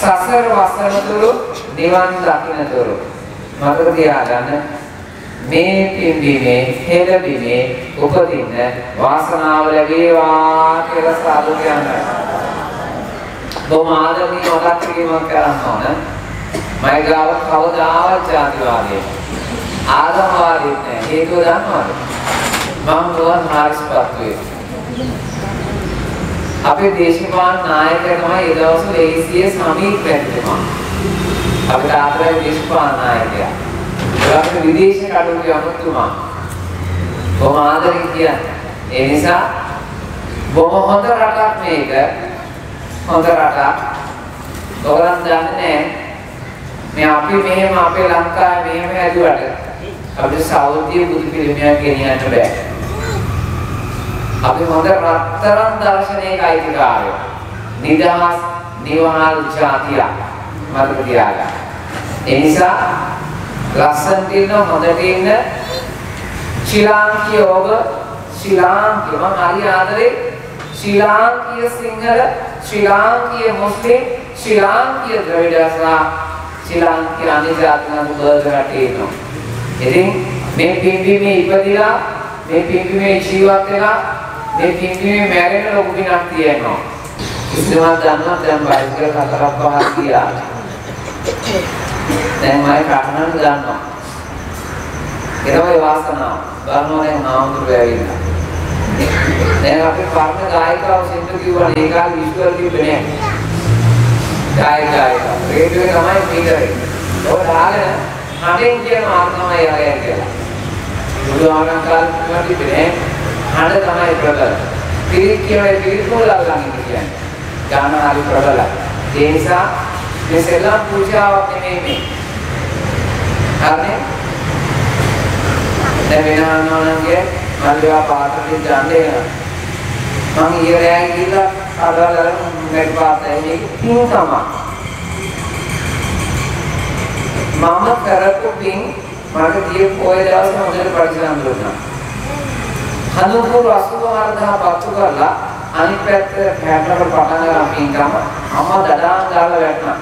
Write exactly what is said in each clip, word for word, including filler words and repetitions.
සසර වසනතුරු නිවන් දකින්නතුරු මතක තියාගන්න මේ පින්බීමේ හෙළබීමේ උපදින්න වාසනාව ලැබේවා කියලා සාදු කියනවා. බොහොම ආදරණීය මතක් කිරීමක් කරන්න ඕන. මයිගාව කවදාවත් ජාතිවාදී ආගමවාදී නෑ. හේතුව දන්නවද? මම ගෝවන් හාරිස්පත්තුවේ අපේ දේශපාලන නායකයා තමයි ඒ දවස්වල ඒසියේ සමීප මැතිතුමා. අපේ ආදරේ දේශපාලන නායකයා. ඒකට විදේශ කටයුතු අමුතුමා. බොහොම ආදරෙන් කියන්නේ. ඒ නිසා බොහොම හොඳ රටක් මේක. හොඳ රටක්. ඔයගොල්ලන් දන්නේ නැහැ මේ අපි මෙහෙම අපේ ලංකාවේ මෙහෙම හැදුවට අපිට සෞදියේ බුදු පිළිමයක් ගෙනියන්න බෑ. අපි හොඳ රත්තරන් දර්ශනයක අයිතිකාරයෝ. නිදහස් නිවහල් ජාතිය මතක තියාගන්න. ඒ නිසා ලස්සන තියෙන හොඳට ඉන්න ශ්‍රී ලාංකීය ඔබ ශ්‍රී ලාංකීය මම හරි ආදරේ ශ්‍රී ලාංකීය සිංහල ශ්‍රී ලාංකීය මුස්ලිම් ශ්‍රී ලාංකීය ද්‍රවිඩසා ශ්‍රී ලාංකීය අනිජාතික බර්ගරට එනවා. ඉතින් මේ පින්බීමේ ඉපදිලා මේ පින්බීමේ ජීවත් වෙලා මේ පින්බීමේ මැරෙන ලොකු දිනක් තියෙනවා. ඉස්සෙල්ලා දන්නා දැන් බයිසිකල් හතරක් පහක් ගියා. දැන් මම කටහඬ ගන්නවා. ඒකේ වාසනාව බලනවා දැන් නාමතුරු ඇවිල්ලා. දැන් අපේ පරණ ගායිකාව සින්දු කිව්වා ඒ කාලේ විශ්වල් කිව්වේ නෑ. ගායිකාව රේඩියෝ තමයි මීටරේ. ඔය දාගෙන හඬෙන් කියන මාර්ග තමයි යාගේ කියලා. බුදුආගම කාලේ කිව්වේ හඬ තමයි ප්‍රබල. පිරිත් කියවේ පිරිත් මොළල් ළඟින් කියන්නේ. ඥාන හරි ප්‍රබල. ඒ නිසා මේ සෙල්ලම් පූජාවක් නෙමෙයි මේ. හරිනේ? දැන් වෙනානෝනගේ මල්ලිවා පාත්‍රෙන් ඡන්දේ යනවා. මම ඊරෑ ගිහලා අරවල මෙත් පාත්‍රයෙන් පින් තමයි. මම කරපු පින් මට ගිය පොය දවසේ හොඳට පරිස්සම් දුන්නා. හනුපුර අසුභ වර්ධා පත්තු කරලා අනිත් පැත්ත හැටකට පටන් ගන්න පින් ගම අම්මා දඩාන් ගාලා වැටුණා.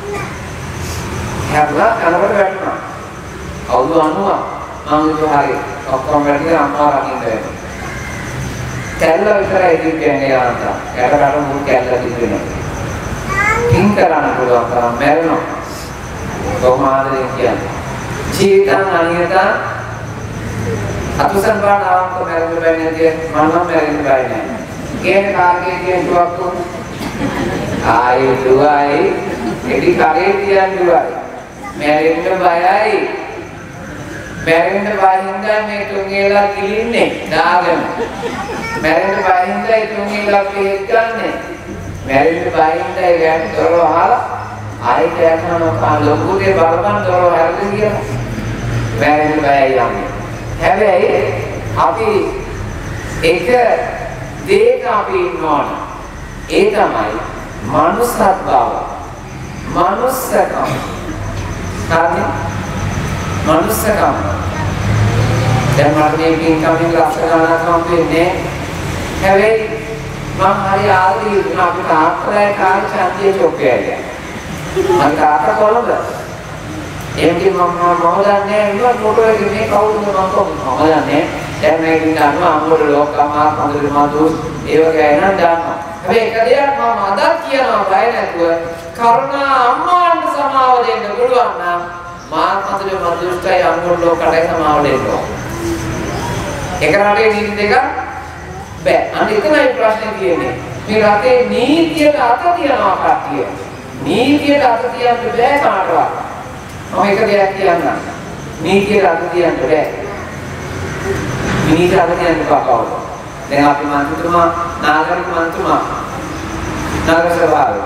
හැබලා කනකට වැටුණා. අවුරුදු අනූව මම ඉතහාරේ ඔක්කොම වැඩි අම්මා රකින්න වෙනවා. කැල්ල විතරයි දිග්ගන්නේ යාන්තා. ඒකට මුල් කැල්ල දිග්ගනවා. පින් කරන්න පුළුවන් තරම් මැරෙනවා. කොහොම ආදරේ කියන්නේ. ජීවිතං අනියතං අතුසන් බාන ආවක මැරෙන්න බෑ නේද? මම මැරෙන්න බෑ නෑ. කේන කාර්යයේ කියන දුවක් උන් ආයි දුවයි එඩි කරේ තියන් දුවයි. මැරෙන්න බයයි. මැරෙන්න බයින්දා මේ තුන්ගේලා කිලින්නේ දාගෙන. මැරෙන්න බයින්දා ඒ තුන්ගේලා පෙහෙත් ගන්නනේ. මැරෙන්න බයින්දා ඒ ගැන දොර වහලා ආයි කෑකනවා කා ලොකුගේ බලපන් දොර හැරෙන්න කියලා. මැරෙන්න බයයි යන්නේ. හැබැයි අපි එක දෙයක අපි ඉන්නවනේ. ඒ තමයි මනුස්සත් බව. මනුස්සකම. හරිනේ? මනුස්සකම. දැන් මට මේ පින්කමින් ලක්ෂණාවක් හම්බෙන්නේ. හැබැයි මම හරි ආදරේ වුණා අපිට ආත්‍රය කාර්ය ඡන්දයේ චොක්කේ. මම තාත්තා කොළඹ. එම්කි මම මම දන්නේ ඉවත් ෆොටෝ එකේ මේ කවුරුද මම කොහොමද දන්නේ. දැන් මේක ගන්නවා අම්මෝට ලෝකමාර පන්දර මාදුස් ඒ වගේ අය නම් දන්නවා. හැබැයි එක දෙයක් මම අදත් කියනවා බය නැතුව කරුණා අම්මාන්ට සමාව දෙන්න පුළුවන් නම් මාත් මතලේ මදුස්ටයි අම්මෝට ලෝකටයි සමාව දෙන්න ඕන. එක රටේ නීති දෙක බෑ. අනිත් එකයි ප්‍රශ්නේ තියෙන්නේ. මේ රටේ නීතියට අත තියනවා කට්ටිය. නීතියට අත තියන්න බෑ කාටවත්. මම එක දෙයක් කියන්නම්. නීතියට අත තියන්න බෑ. නීතියට අත තියන්න බෑ. දැන් අපි මන්ත්‍රීතුමා නාගරික මන්ත්‍රීතුමා නගර සභාවේ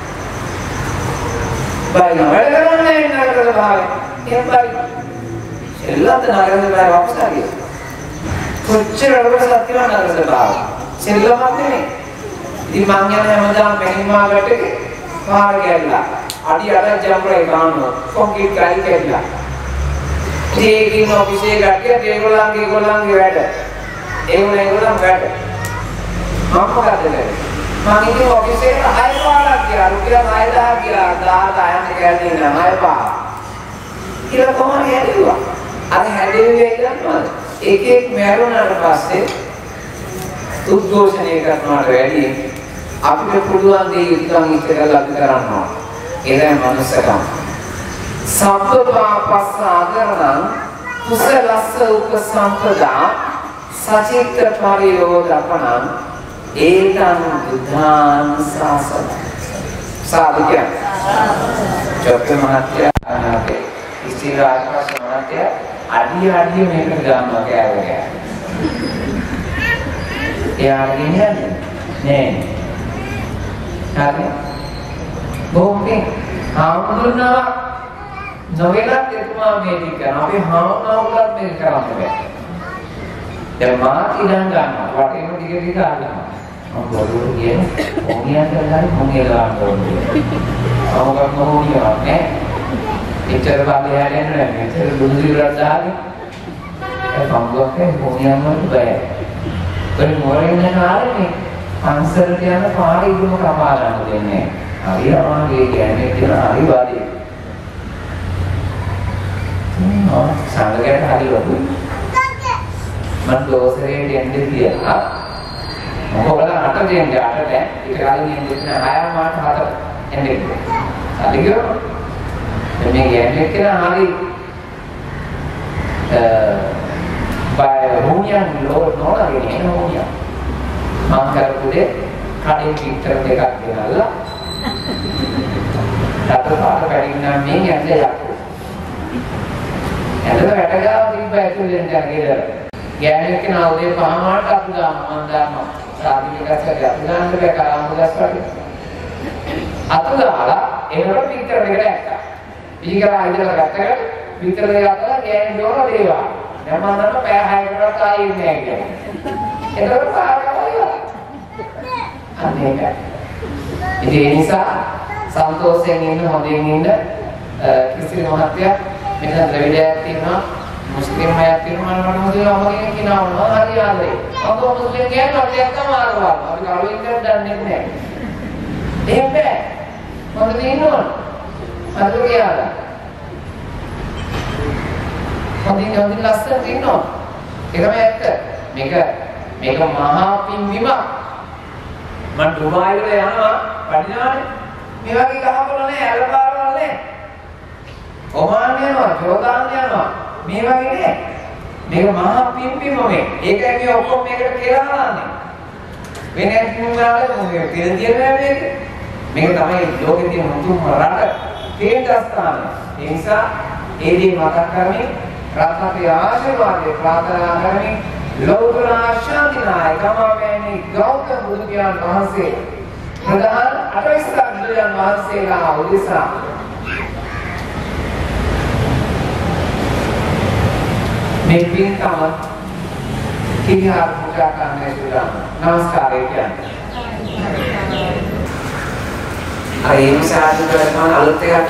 බයි වැඩ කරන්නේ නගර සභාවේ. එහෙම බයි. එල්ලත නගර සභාවේ වපසාරිය. කොච්චර වැඩසටහන් තියෙනවද නගර සභාවේ? සෙල්ලමක් නෙමෙයි. ඉතින් මං යන හැමදාම මෙහිමා වැටේ පාර ගැල්ලා අඩි අට ජම්පරේ ගන්නවා කොන්ක්‍රීට් ගල් කැඩලා ඒකින් ඔෆිස් එක ගියා ඒගොල්ලන්ගේ ඒගොල්ලන්ගේ වැඩ ඒගොල්ලෝ ඒගොල්ලන් වැඩ මම මොකද කරන්නේ මම ඉතින් ඔෆිස් එකට හය පාරක් ගියා රුපියල් හය දහස් ගියා දාලා අයන්න කැලේ නෑ බා. කියලා කොහොමද හැදුවා? අර හැදෙන්නේ ඉන්නවද? එක එක මැරුණාට පස්සේ උද්ඝෝෂණය කරනවට වැඩි අපිට පුළුවන් දේ යුතුයන් ඉස්සරලා අපි කරනවා. ඒකයි මනුස්සකම. සබ්බපාපස්ස ආදරණං කුසලස්ස උපසම්පදා සචිත්ත පරියෝදපණං ඒතං බුද්ධාන් සාසන. සාදුකිය. චොක්ක මහත්තයා අනාතේ ඉස්තිරාජපස්ස මහත්තයා අඩිය අඩිය මේකට ගන්නවා කෑවගේ. එයා කියන්නේ නෑ. හරි. බොම්බේ හාමුදුරුවෝ නොවේලත් එතුමා මේක කරනවා. අපි හාමුදුරුවෝත් මේක කරන්න බෑ. දැන් මා ඉඳන් ගන්නවා. වටේම ටික ටික ගන්නවා. මම බොරුව කියන්නේ මොනියන් කරලා මොනිය ගන්න ඕනේ. අවුගම් මොනියක් නෑ. ඉතර බලය හැදෙන්නේ නෑ. ඉතර දුරු විරක් දාන්නේ. ඒ පංගුවක්ේ මොනියන් වලට බෑ. ඒ මොරෙන් යනාරේ පන්සලට යන පාරේ ඉදුම කපා ගන්න දෙන්නේ. හරි අමාරුයි කියන්නේ කියලා හරි වාදී. මම සංගයට හරි ලොකුයි. මම දෝසරේ දෙන්නේ කියලා. මොකද අට දෙන්නේ අට දැන් ඒක ගාලින් දෙන්නේ හය මාට හතර එන්නේ. හරි ගියෝ. මේ කියන්නේ කියලා හරි අ බය රෝනියන් ලෝ නෝනාගේ නෝනියා. මම කරපුදේ කඩේ පිටර දෙකක් ගෙනල්ලා රට පාට පැරින්නා මේ යන්නේ යකෝ. එතන වැඩ ගාව තිබ්බ ඇතුලෙන් යන්නේ. ගෑණියෙක් කෙනා උදේ පහමාරට අතු දානවා මම දානවා. සාධිකයක් කරලා අතුලන්න බෑ කාමුදස් වගේ. අතු දාලා ඒකට පිටර දෙකට ඇක්කා. ඊගා ඉඳලා ගත්තට පිටර දෙක අතර ගෑණි දෝර දේවා. දැන් මම නම් පෑ හයකටවත් ආයේ ඉන්නේ නැහැ කියන්නේ. ඒකට පාරකවල. අනේක. ඉතින් ඒ නිසා සන්තෝෂයෙන් ඉන්න හොඳින් ඉන්න කිසි මහත්ය මෙතන ද්‍රවිඩයක් තියෙනවා මුස්ලිම් අයත් තියෙනවා මම මොකද අමගෙන් කියනවා හරි ආදරේ. අද මුස්ලිම් කියන්නේ ඔතයක් තමයි ආරවා. අපි කරුවෙන් කරන් දන්නේ නැහැ. එහෙම බෑ. මොකද ඉන්නවද? අද කියලා. හොඳින් හොඳින් ලස්සන ඉන්නවා. ඒකම ඇත්ත. මේක මේක මහා පින්බිමක්. මම දුබායි වල යනවා වඩිනානේ. මේ වගේ ගහකොළ නැහැ, ඇලපාරවල නැහැ. ඔමාන් යනවා, ජෝර්දාන් යනවා. මේ වගේ නෑ. මේක මහා පින්බිම මේ. ඒකයි මේ ඔක්කොම මේකට කියලා දාන්නේ. වෙන කිනුනාලේ මොකද කියලා මේක. මේක තමයි ලෝකෙ තියෙන මුතුම රට කේන්ද්‍රස්ථානය. ඒ නිසා ඒ දේ මතක් කරමින් රත්නපේ ආශිර්වාදේ ප්‍රාර්ථනා කරමින් ලෞතර ශාන්තිනායකමවැනි ගෞතම බුදු පියාණන් වහන්සේ ප්‍රධාන අටවිස්ස බුදුන් වහන්සේලා උදෙසා මේ පින්කම කිහිහාර පූජා කරන්න සුදානම්. නමස්කාරය කියන්නේ. අර ඒ නිසා කරන අලුත් එකක්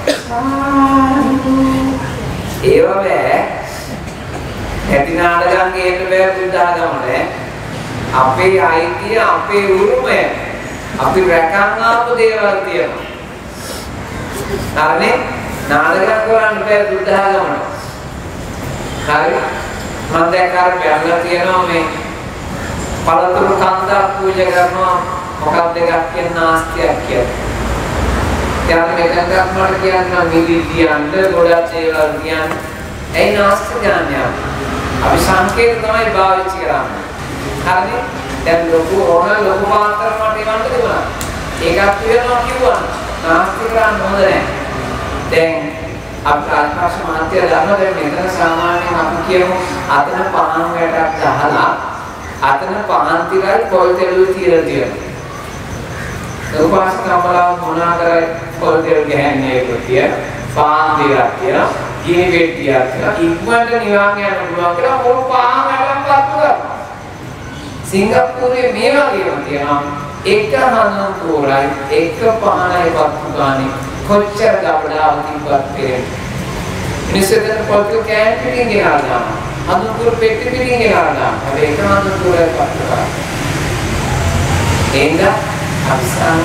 ඒව බෑ. ඇති නාඩගම් ගේන්න බෑ බුද්ධාගමට. අපේ අයිතිය අපේ උරුමය අපි රැකන් ආපු දේවල් තියෙනවා. හරිනේ? නාඩගම් කරන්න බෑ බුද්ධාගමට. හරි මම දැන් අර බැලලා තියෙනවා මේ පළතුරු කන්දක් පූජා කරනවා මොකක්ද එකක් කියන නාස්තියක් කියලා. ඊට මෙතනක් මට කියන්න මිලි තියන්න ගොඩක් ඒවා තියන්න. ඒ නාස්ති ඥානය. අපි සංකේත තමයි භාවිත කරන්නේ. හරිනේ? දැන් ලොකු ඕන ලොකු පාත්‍ර මට ඉවන්න තිබුණා. ඒකක් කියනවා කිව්වා. නාස්ති කරන්න හොඳ නැහැ. දැන් අප ආකාශ මාත්‍ය ධර්ම දැන් මෙතන සාමාන්‍යයෙන් අපි කියමු අතන පහන් වැටක් ගහලා අතන පහන් තිරයි පොල් තෙලු තියලා තියෙනවා. උපාසකමලා මොනා කරයි පොල් තෙල් ගහන්නේ කොටිය පහන් තිරක් කියලා ගේ වෙට්ටියක් කියලා ඉක්මනට නිවන් යන්න පුළුවන් කියලා මොන පහන් වැටක් පත්තුවා. සිංගප්පූරුවේ මේ වගේම තියෙනවා එක හඳුන් පොරයි එක පහනයි පත්තු ගානේ කොච්චර ගබඩාව තිබ්බත් තේරෙන්නේ. මිනිස්සුන්ට පොල්තු කෑන් පිටින් ගෙනා දානවා. හඳුන්පුර පෙට්ටි පිටින් ගෙනා දානවා. හැබැයි එක හඳුන්පුරයි පත්තු කරා. එන්න අපසන්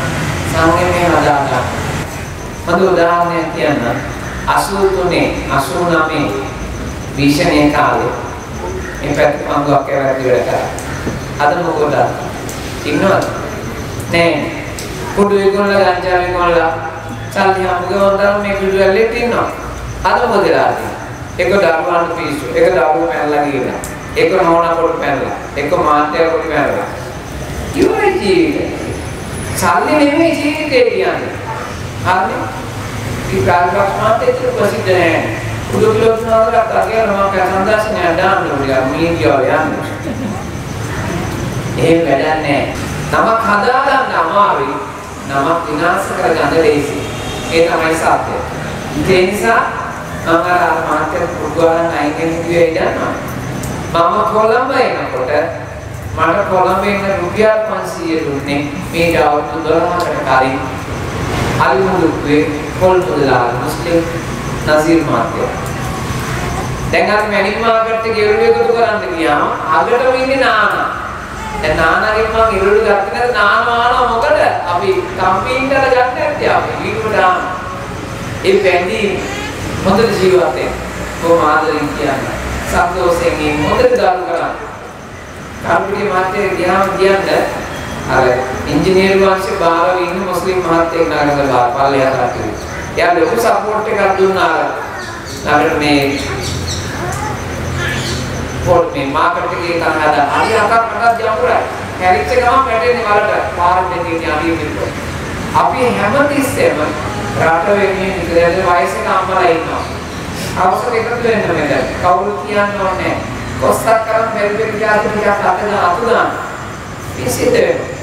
සංයමය හදාගන්න. මම උදාහරණයක් කියන්න. අසූ තුනේ අසූ නවයේ භීෂණයේ කාලේ මේ පැතිකම්බුවක් ඇවිත් ඉවර කරා. අද මොකද? ඉන්නවද? නෑ. කුඩු විකුණලා ගංජා විකුණලා සල්ලි හම්බුගවන්දර මේ කුඩු ඇල්ලෙත් ඉන්නවා. අද මොකද කරන්නේ? එක දරුවන් පිස්සු, එක දරුවෝ පැනලා ගිහලා, එක නෝනා කොට පැනලා, එක මාත්‍යා කොට පැනලා. ඉවරයි ජීවිතේ. සල්ලි නෙමෙයි ජීවිතේ කියන්නේ. හරිද? ಈ ಪ್ರಾರಂಭ ಮಾತೇತ್ರ ಪ್ರಸಿದ್ಧ කුඩු කිලෝ තුනකට අගයන මම කසන්දාසනේ දාන්න ඕනේ මීඩියා යන්නේ. එහෙම වැඩක් නැහැ. නමක් හදාගන්න අමාරුයි. නමක් විනාශ කරගන්න ලේසි. ඒ තමයි සත්‍ය. ඒ නිසා මම අර මාතේ පුදුරන අයිගෙන් කිව්වේ ඉඳන්නවා. මම කොළඹ එනකොට මට කොළඹ ඉන්න රුපියල් පන්සීය දුන්නේ මේ අවුරුදු දොළහකට කලින්. අලිමුදුවේ පොල් මුදලාල මුස්ලිම් නසීර් මාර්කට්. දැන් අපි මැනික් මාර්කට් එකේ ඉරුළු එකතු කරන්න ගියාම අගටම ඉන්නේ නානා. දැන් නානාගෙන් මම ඉරුළු ගත්තේ නැත්නම් නානා ආනවා මොකද? අපි කම්පීන්ටර ගන්න නැත්තේ අපි ඊට දාන. ඒ පැන්දි හොඳට ජීවත් වෙන්න. කොහොම ආදරෙන් කියන්නේ. සන්තෝෂයෙන් ඉන්න හොඳට ගාල් කරා. කම්පියුටර් මාර්කට් ගියාම කියන්නේ අර ඉංජිනේරු වංශේ බාරව ඉන්න මුස්ලිම් මහත්තයෙක් නගර බාර පල්ලෙහාට ආවේ. එයා ලොකු සපෝට් එකක් දුන්නා අර නගර මේ පොඩ් මේ මාකට් එකේ තන හදා. අනිත් අකක් අකක් යමුරා. කැරිච්ච ගමන් වැටෙන්නේ වලට පාරෙන් දෙන්නේ අඩිය පිටු. අපි හැමතිස්සෙම රට වෙන්නේ ඉතින් වයසක අම්මලා ඉන්නවා. අවසර එකතු වෙන්න බෑ. කවුරු කියන්න ඕනේ නැහැ. කොස්සක් කරන් බැරි බැරි જાති ටිකක් අතන අතු දාන්න. පිසිත වෙනවා.